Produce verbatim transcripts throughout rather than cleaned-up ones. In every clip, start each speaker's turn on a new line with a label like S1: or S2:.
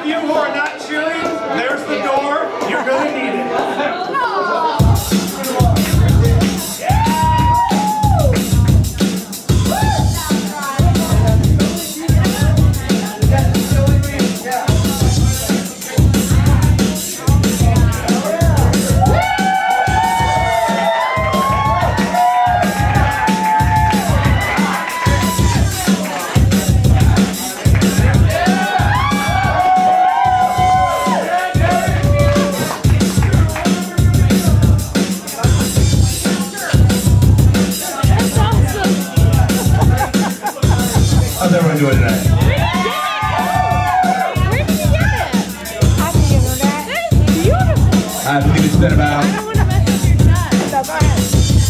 S1: you who are not cheering, there's the door. You're going to need it.
S2: How's everyone doing tonight?
S3: Where did you get it? I can give her that. That is beautiful.
S2: I believe it's been about...
S3: I don't want to mess up your nut. So go ahead.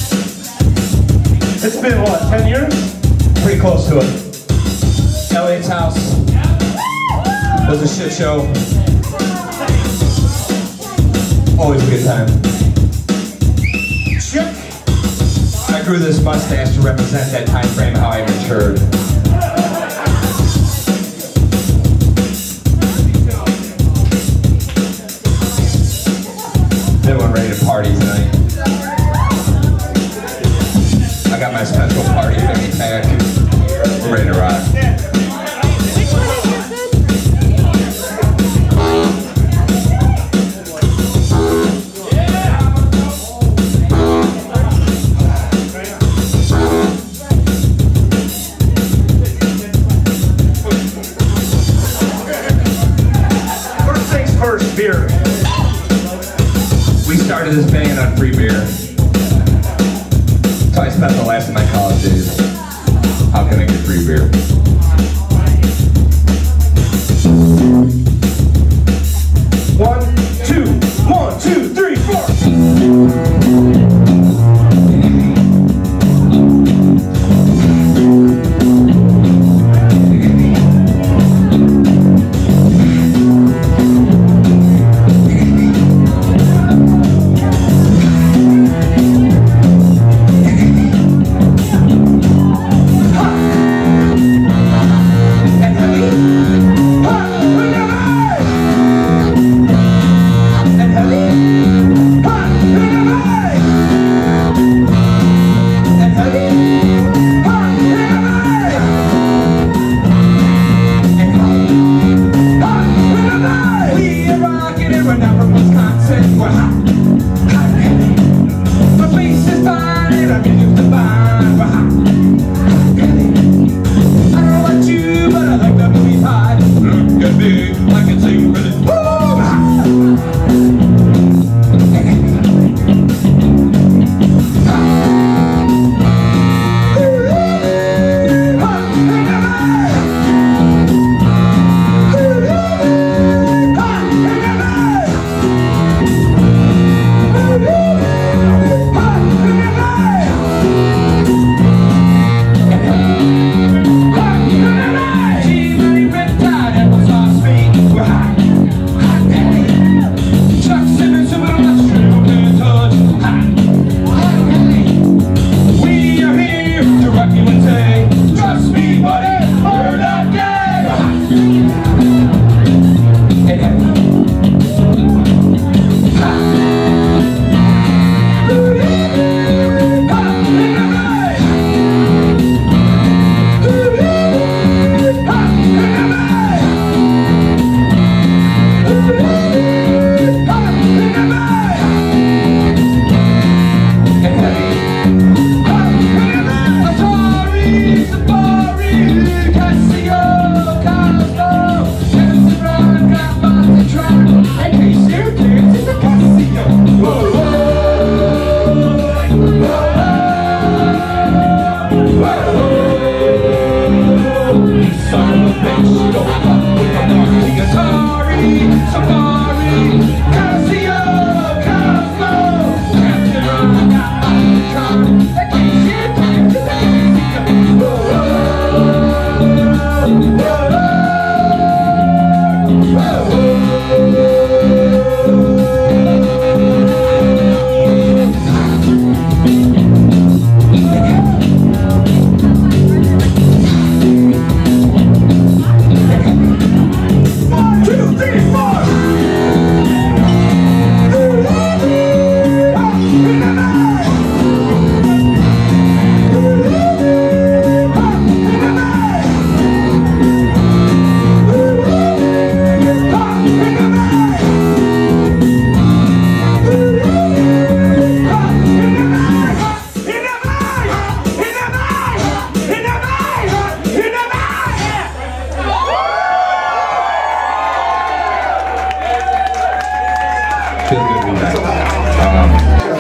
S2: It's been, what, ten years? Pretty close to it. Joliet's house was a shit show. Always a good time. Check. I grew this mustache to represent that time frame, how I matured. Everyone ready to party tonight? I got my special party fanny pack. We're ready to rock.
S3: Which one is
S1: First things first, beer.
S2: We started this band on free beer. So I spent the last of my college days. How can I get free beer?
S1: One, two, one, two, three, four.
S2: Ha!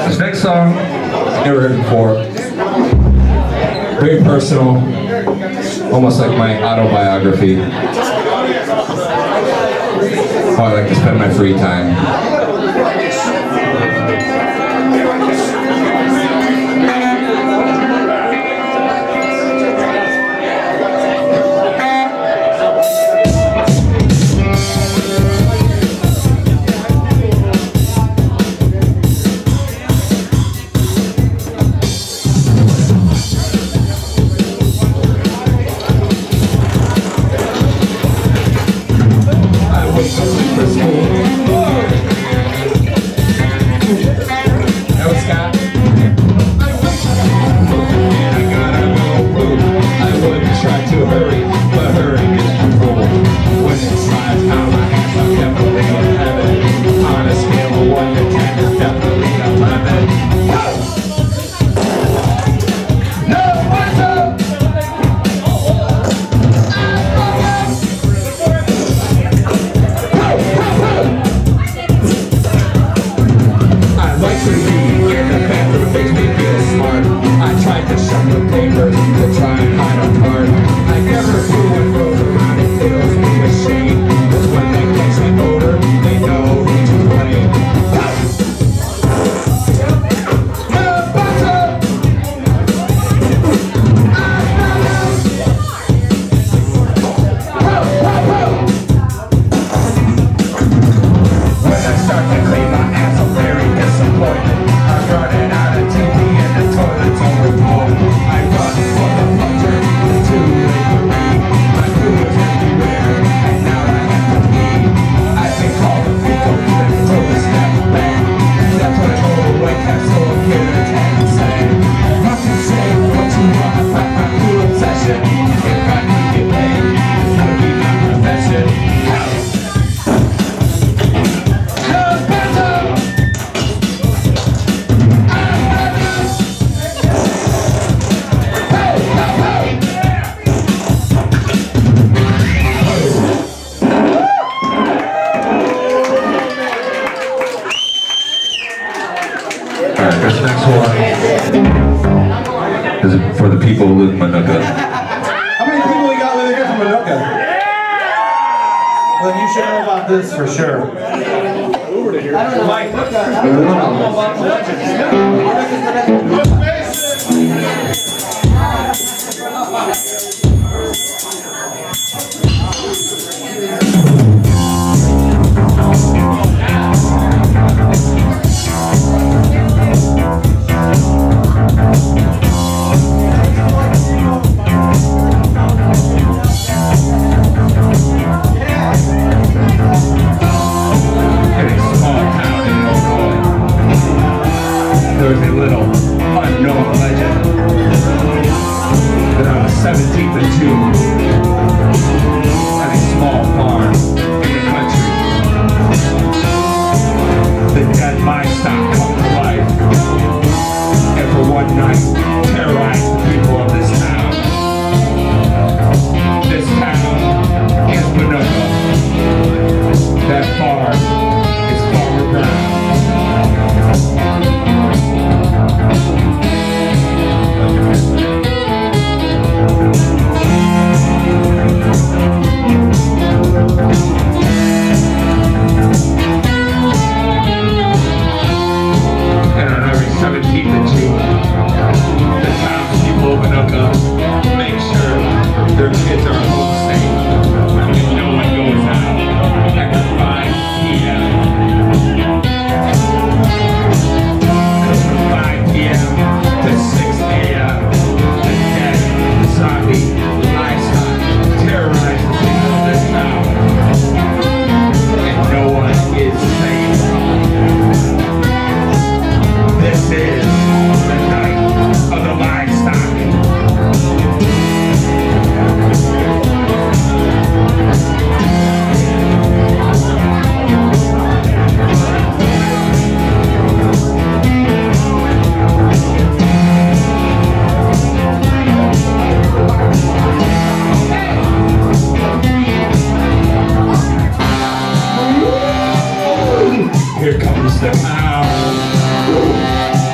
S2: This next song, never heard before. Very personal, almost like my autobiography. How I like to spend my free time. For the people who live in Manuka.
S1: How many people we got living here from Manuka? Well, you should know about this for sure. I don't know. Mike,
S2: there's a little unknown legend that on the seventeenth of June at a small farm in the country, the dead livestock come to life and for one night terrorize the people of this town. This town is Manuka. That farm is Farmer Brown. And on every seventeenth of June, the townspeople of Manuka make sure their kids are home safe and no one goes out after five p m From five p m to six a m the dead zombie livestock terrorize the people of this town, and no one is safe. This is the night of the livestock. Here comes the power.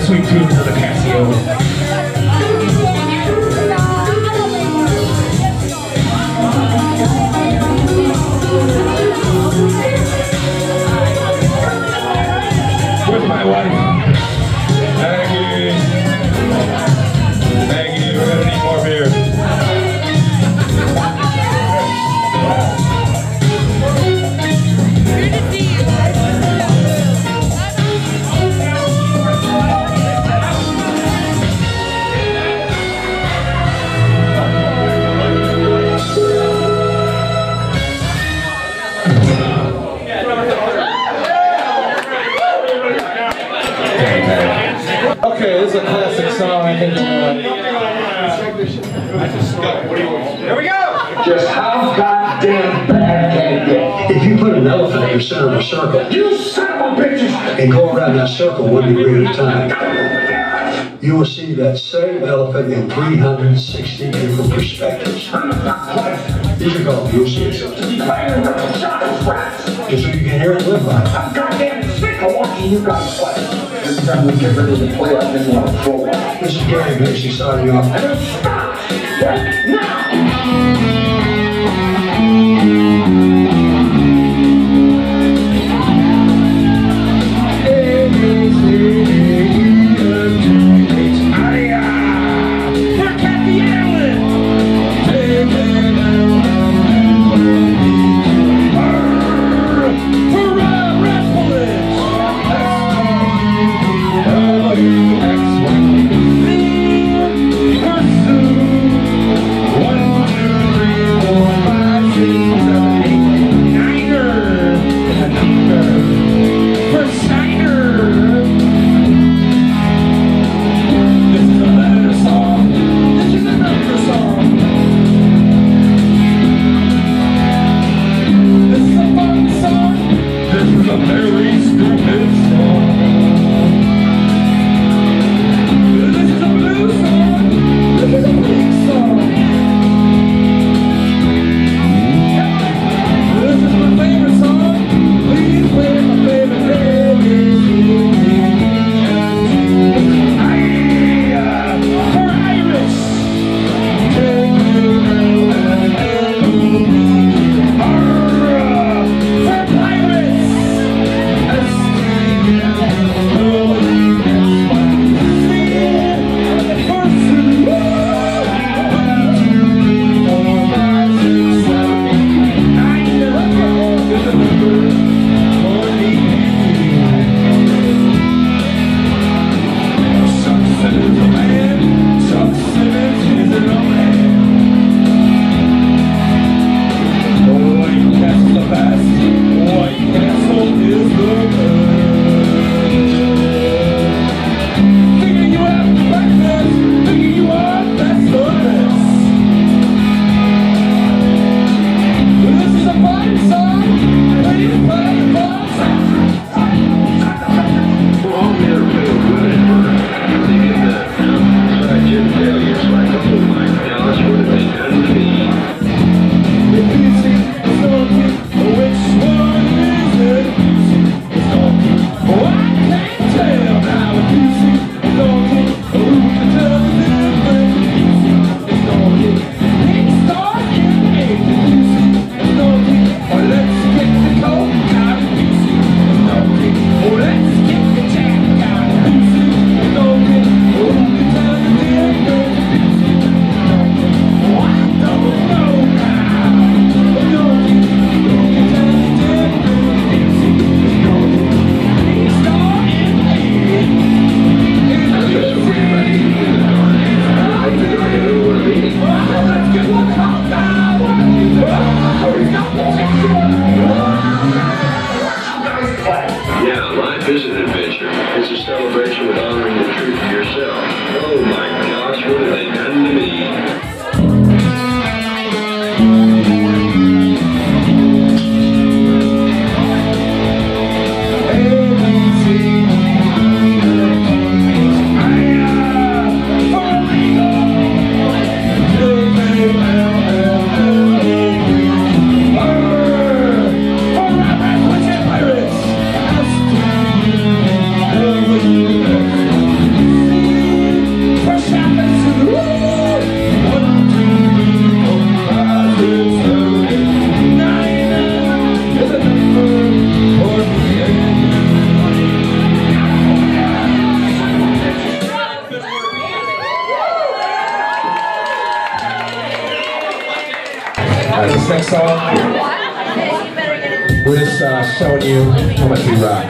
S2: sweet tunes of the Casio. With my wife, Maggie. Maggie, we're gonna need more beer.
S1: Okay, this is a classic song. I think
S2: Here we go!
S4: Just how goddamn bad can it get? If you put an elephant in the center of a circle, you son of a bitches, and go around that circle one degree at a time, you will see that same elephant in three hundred sixty different perspectives. These are called views. Just so you can hear it live by it. I'm goddamn sick of watching you guys play. Every time we get ready to play, I just want to throw up. This is Gary Macy signing off. And then stop! Right now!
S1: song. We're just uh, showing you how much we rock.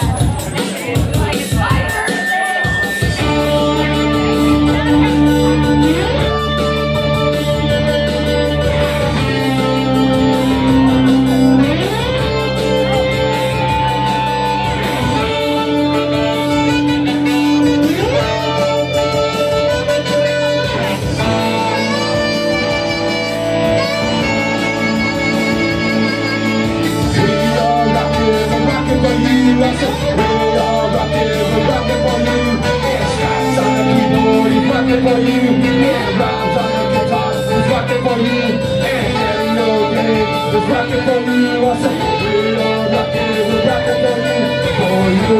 S1: For you, and rhymes on the guitar is rocking for you, and karaoke is rocking for you. I said we are rocking, we're rocking for you, for you.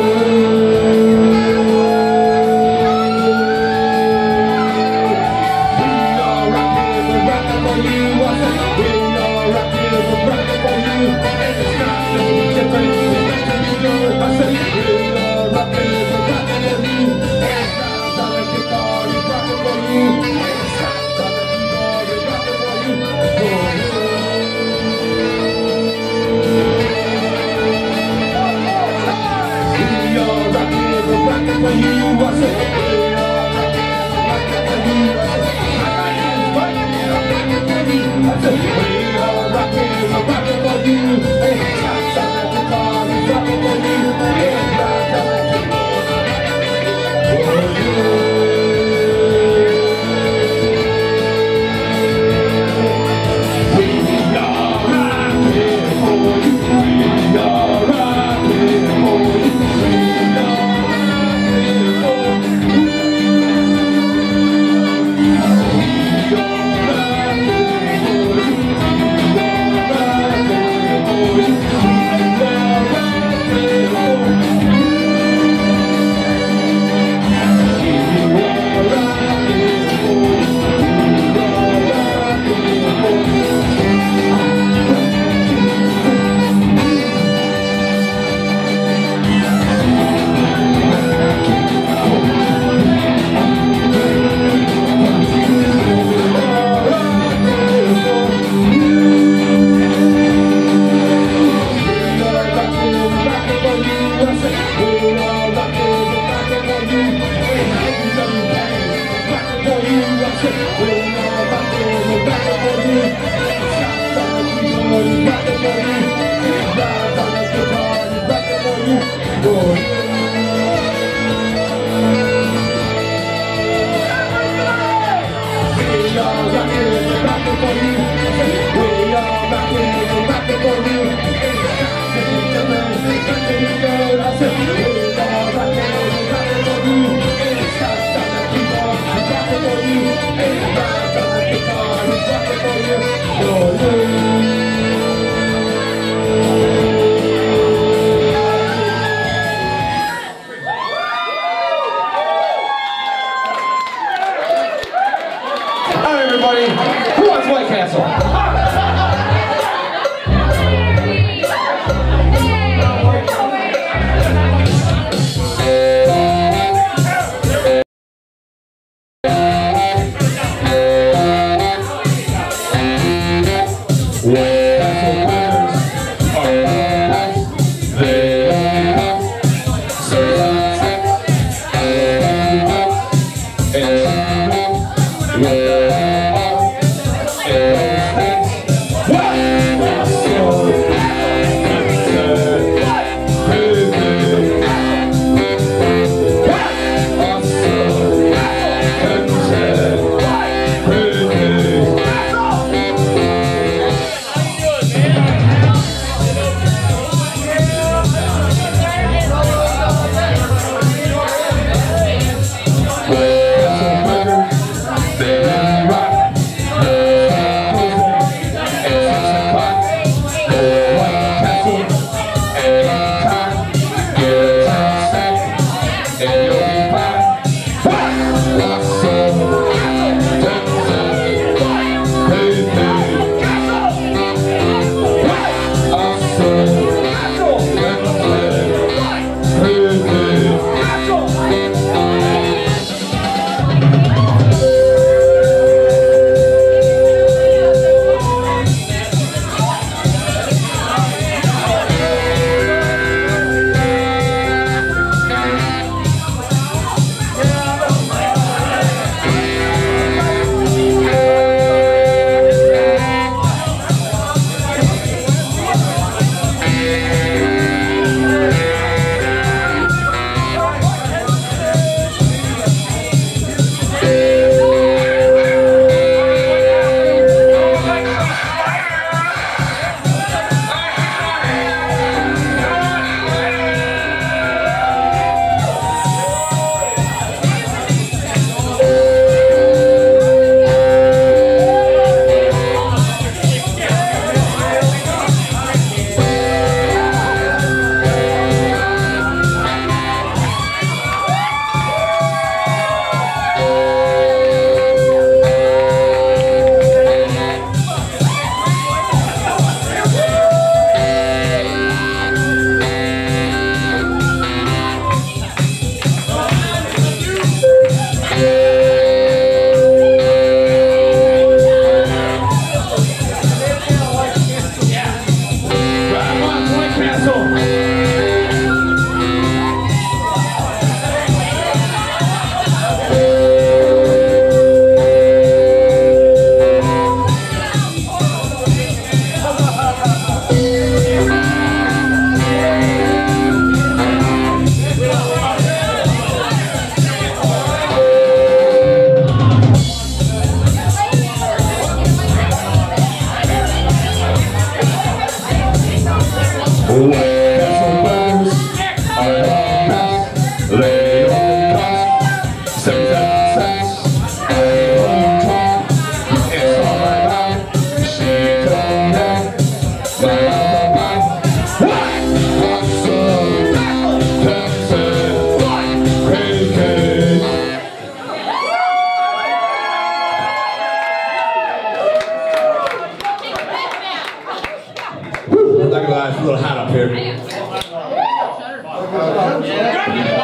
S1: We are rocking, we're rocking for you. I said we are rocking, we're rocking for you, and it's not no different. It's meant to be good. I said we are rocking, we're rocking for you, and rhymes on the guitar is rocking for you. For you, I said, we are rocking for you. I said, we are rocking, we're rocking for you. Hey, shots on the guitar, we're rocking for you. Hey, rock on the keyboard, for you. We are rocking for you. We are rocking for you. We are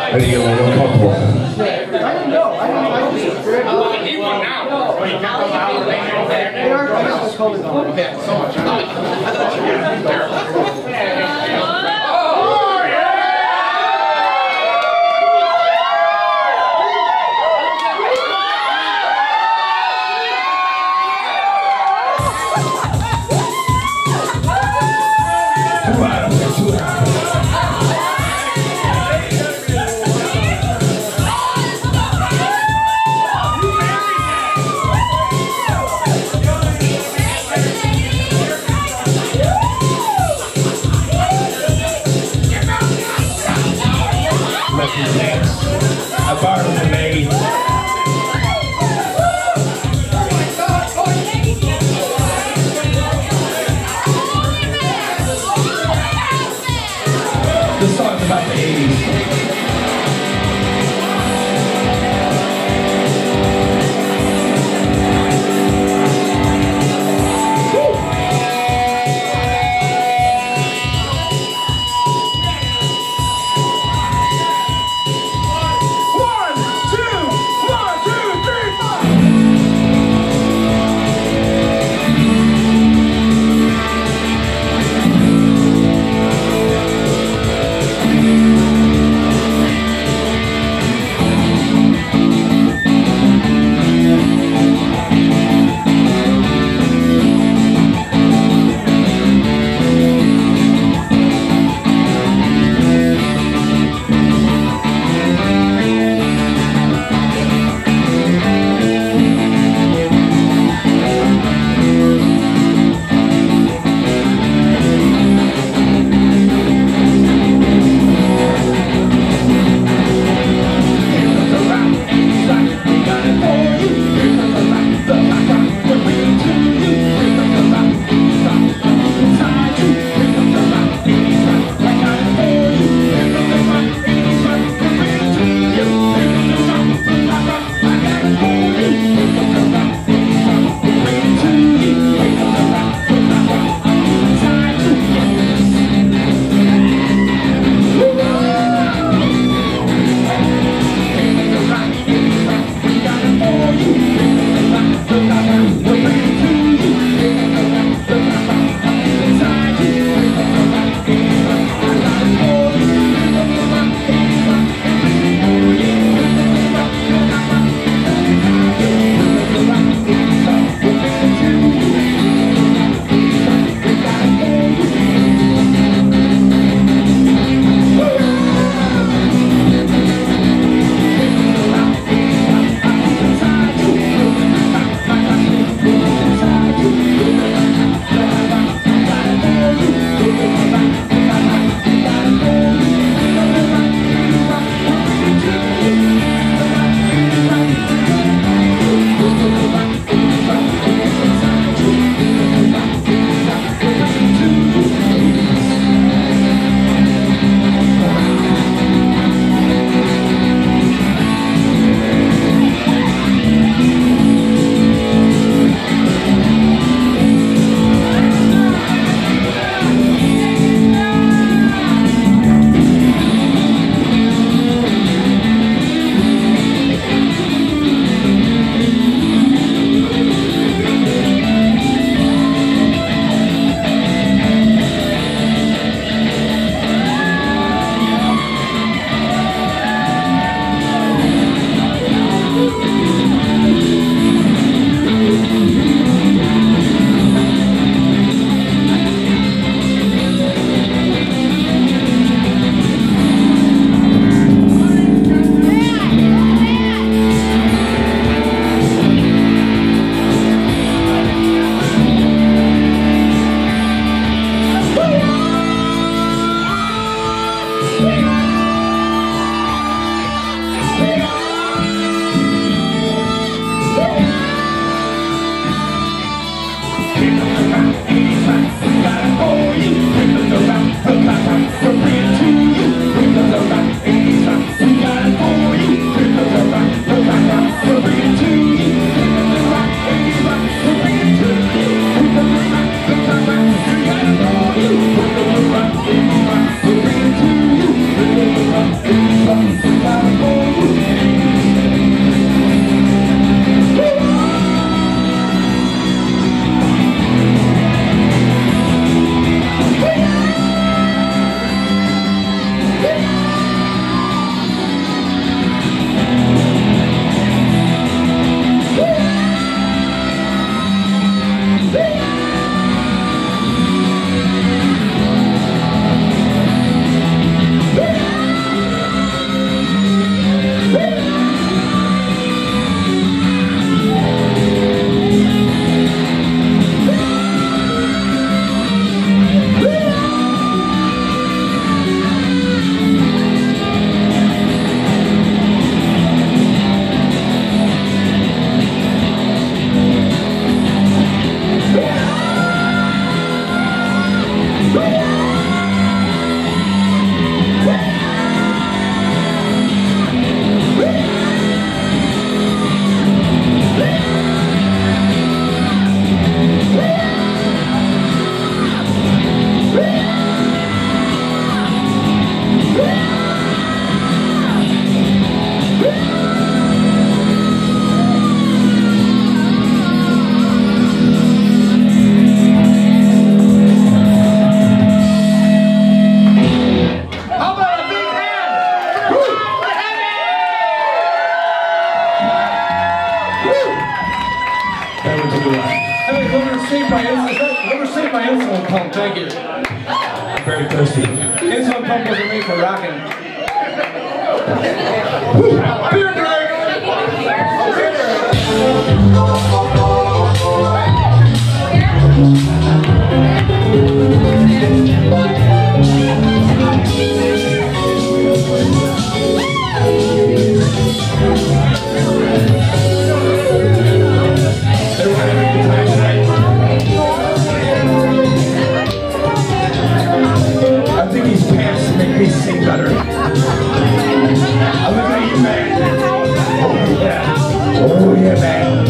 S2: I need to get a little more comfortable.
S1: I didn't know. I didn't know. I
S5: He won now.
S1: They are kind of cold on.
S5: Yeah, so much. I thought you were there.
S2: I borrowed the maid. This song's about the eighties.
S1: insulin pump, thank you. I'm very thirsty. Insulin pump wasn't made for rocking. Beer break! I think these pants make me sing better. I'm looking at you, man. Oh yeah. Oh yeah, man.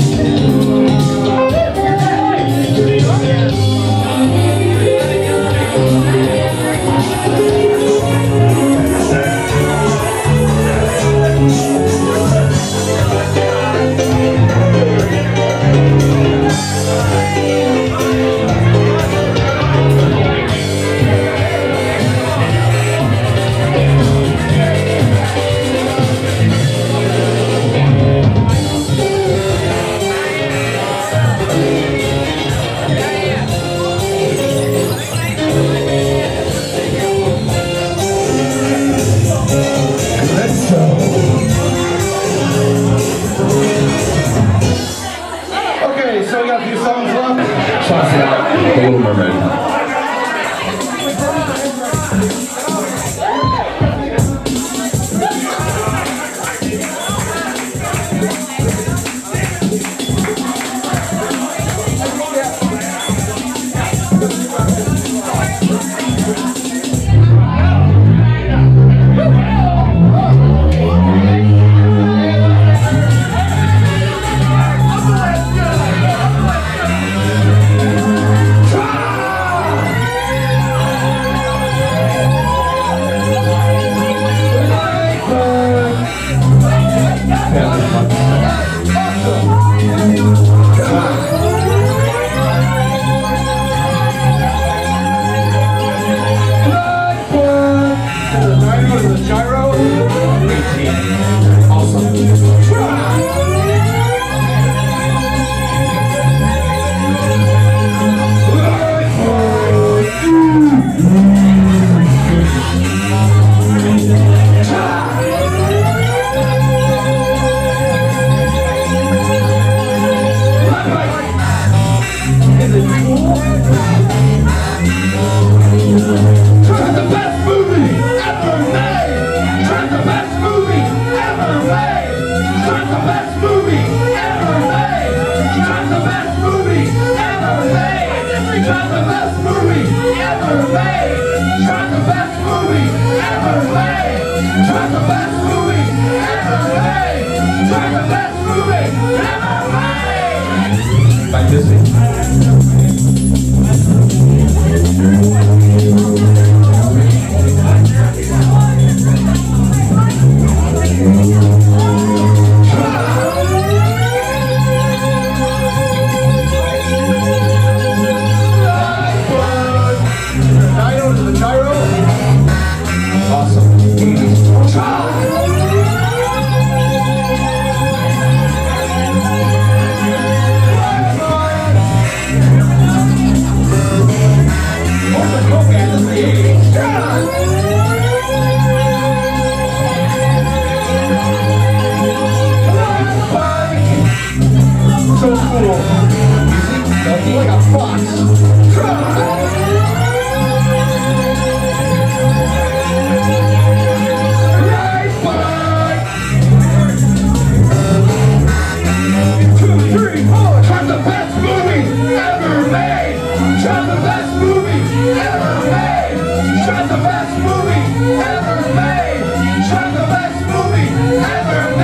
S2: The Little Mermaid.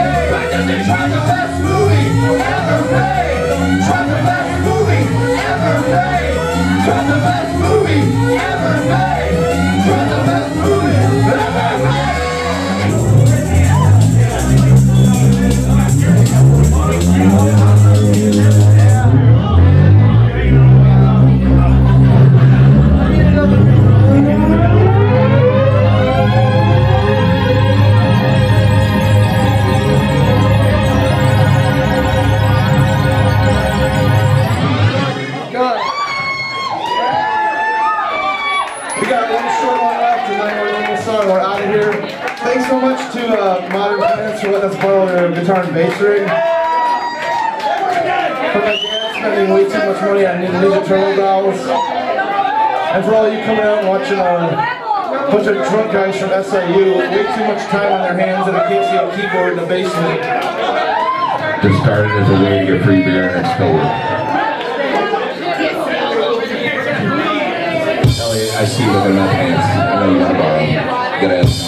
S1: Try the best movie ever made. Try the best movie ever here. Thanks so much to uh, Modern Plants for letting us borrow their guitar and bass rig. For my dad spending way too much money on Ninja Turtle dolls. And for all you coming out and watching a bunch of drunk guys from S I U, way too much time on their hands and a K C O keyboard in the basement.
S2: This started as a way to get free beer and it's still working. Elliot, I see you looking at my pants. I know you want to borrow them. You gotta ask.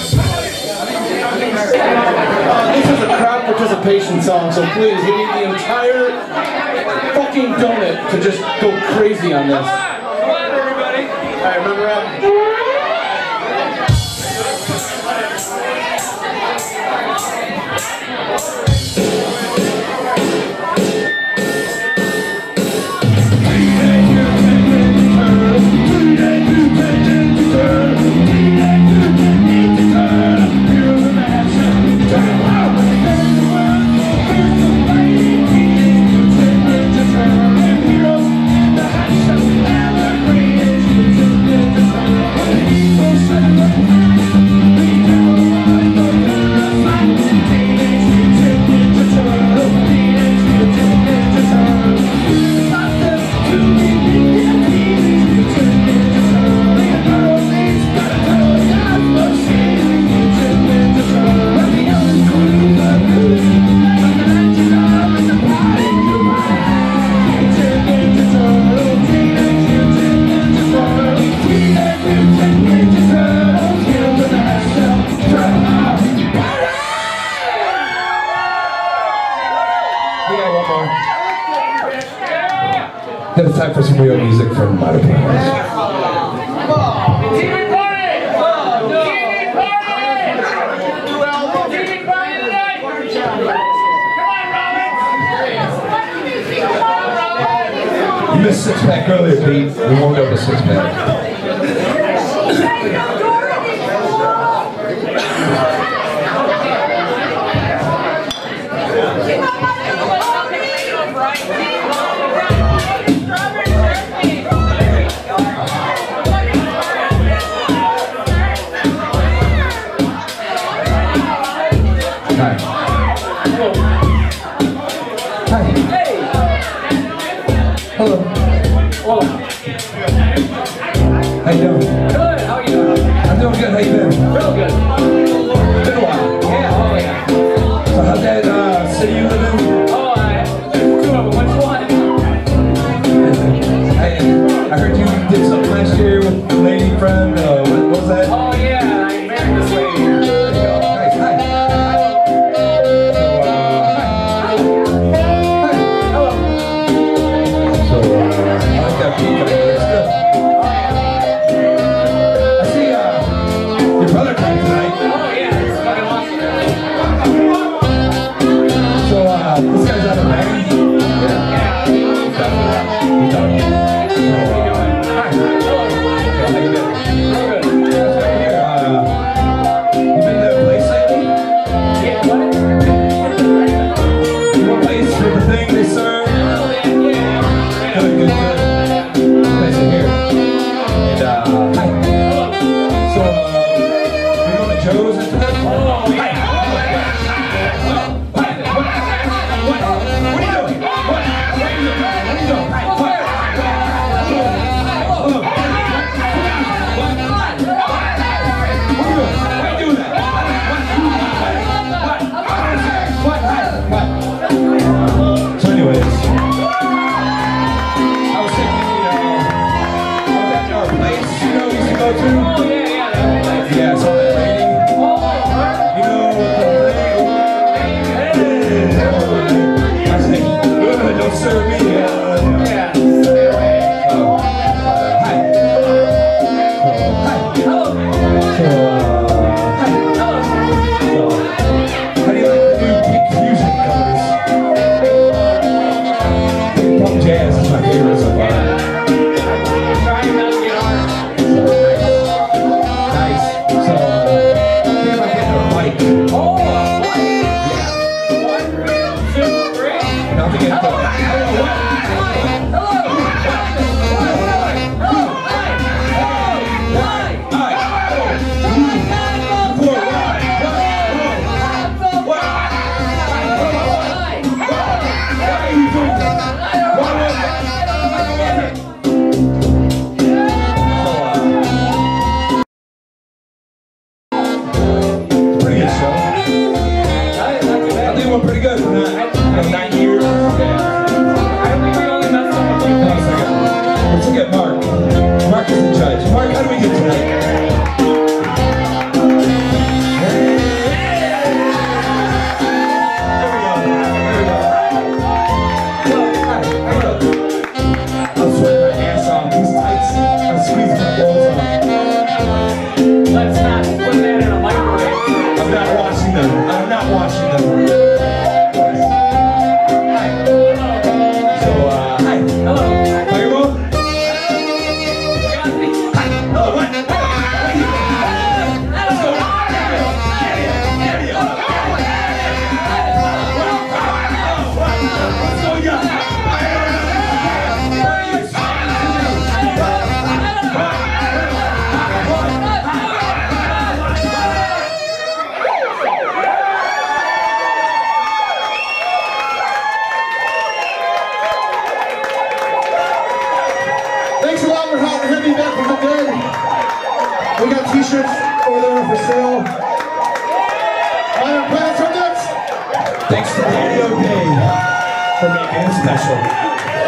S1: Uh, this is a crowd participation song, so please, we need the entire fucking donut to just go crazy on this.
S5: Come on, everybody.
S1: Alright, remember that?
S2: Then it's time for some real music from Modern Plants. You missed six pack earlier, Pete. We warmed up a six pack. Hi. Hi. Hey. Hello. Hello. How you doing?
S5: Good. How are you doing?
S2: I'm doing good. How you been?
S5: Real good.
S2: Been a while.
S5: Yeah. Oh yeah.
S2: So how'd that uh, city you live in?
S5: Oh, I two of them. Which one?
S2: I, I heard you did something last year with a lady friend. Uh, what, what was that?
S5: Oh yeah. I married this lady here.
S2: There you go. Nice. Hi. So, uh, hi. Hi. So, uh, I like that peak up there. It's good. I see, uh, your brother coming tonight.
S5: Oh yeah. It's fucking awesome.
S2: So, uh, this guy's out of band? Yeah. He's out. So, uh, hi. Okay, how you doing?
S5: Real good.
S2: That's right here. Uh, you been to a place lately?
S5: Yeah. What?
S2: You want a place with the thing they serve?
S5: Oh yeah. Yeah.
S2: Good, good, good. Place in here. And, uh, hi. So, uh, we going to Joe's and stuff?
S5: Oh yeah.
S2: So anyways, I was thinking, you know, I was at our place, you know, we used to go to.
S5: Oh yeah. Yeah. That one place.
S2: Yeah, I saw that lady.
S5: Oh.
S2: You know,
S1: pretty good for that. You know, nine years. Yeah.
S5: I don't think we only messed up a few
S1: Hold on a
S5: things.
S1: second. Let's look at Mark. Mark is the judge. Mark, how do we do tonight?
S5: Let's not put that in a microwave.
S1: I'm not watching them. I'm not watching them. So, uh, hi.
S5: Hello.
S1: Fireball?
S5: Got me.
S1: Oh, what? Let's go. Let's go, yeah.
S4: Thanks a lot for having me back from the dead. We got t-shirts over there for sale. Iron Plants are next.
S1: Thanks to Radio Day for making it special.